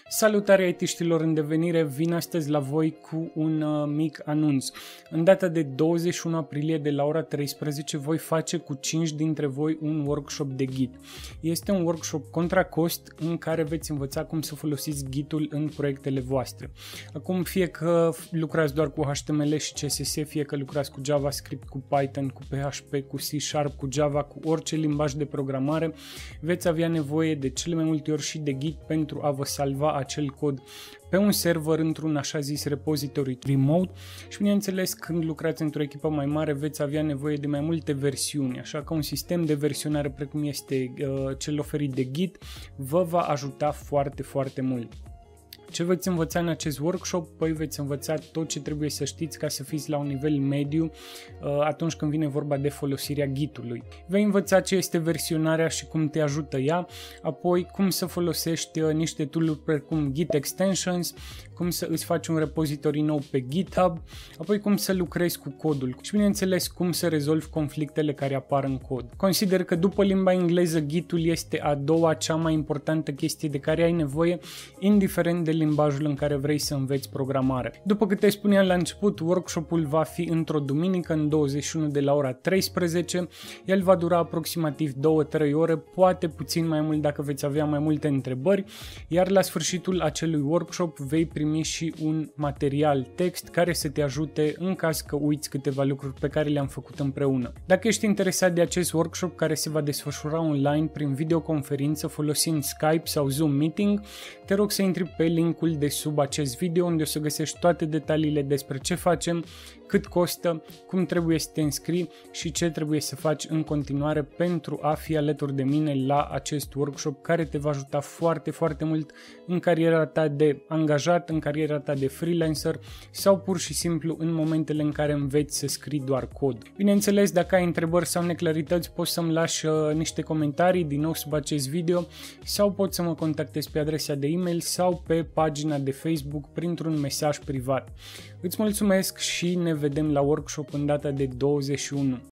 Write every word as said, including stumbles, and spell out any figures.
Salutare I T-știlor în devenire, vin astăzi la voi cu un uh, mic anunț. În data de douăzeci și unu aprilie de la ora treisprezece voi face cu cinci dintre voi un workshop de Git. Este un workshop contra cost în care veți învăța cum să folosiți Git-ul în proiectele voastre. Acum, fie că lucrați doar cu H T M L și C S S, fie că lucrați cu JavaScript, cu Python, cu P H P, cu C Sharp, cu Java, cu orice limbaj de programare, veți avea nevoie de cele mai multe ori și de Git pentru a vă salva acel cod pe un server într-un așa zis repository remote și bineînțeles când lucrați într-o echipă mai mare veți avea nevoie de mai multe versiuni, așa că un sistem de versionare precum este uh, cel oferit de Git vă va ajuta foarte, foarte mult. Ce veți învăța în acest workshop? Păi veți învăța tot ce trebuie să știți ca să fiți la un nivel mediu atunci când vine vorba de folosirea Git-ului. Vei învăța ce este versionarea și cum te ajută ea, apoi cum să folosești niște tool-uri precum Git Extensions, cum să îți faci un repository nou pe GitHub, apoi cum să lucrezi cu codul și bineînțeles cum să rezolvi conflictele care apar în cod. Consider că după limba engleză Git-ul este a doua cea mai importantă chestie de care ai nevoie, indiferent de limbajul în care vrei să înveți programare. După câte spuneam la început, workshopul va fi într-o duminică în douăzeci și unu de la ora treisprezece. El va dura aproximativ două trei ore, poate puțin mai mult dacă veți avea mai multe întrebări, iar la sfârșitul acelui workshop vei primi și un material text care să te ajute în caz că uiți câteva lucruri pe care le-am făcut împreună. Dacă ești interesat de acest workshop care se va desfășura online prin videoconferință folosind Skype sau Zoom Meeting, te rog să intri pe linkul de sub acest video unde o să găsești toate detaliile despre ce facem, cât costă, cum trebuie să te înscrii și ce trebuie să faci în continuare pentru a fi alături de mine la acest workshop care te va ajuta foarte, foarte mult în cariera ta de angajat, în cariera ta de freelancer sau pur și simplu în momentele în care înveți să scrii doar cod. Bineînțeles, dacă ai întrebări sau neclarități, poți să-mi lași uh, niște comentarii din nou sub acest video sau poți să mă contactezi pe adresa de e-mail sau pe pagina de Facebook printr-un mesaj privat. Îți mulțumesc și ne vedem la workshop în data de douăzeci și unu.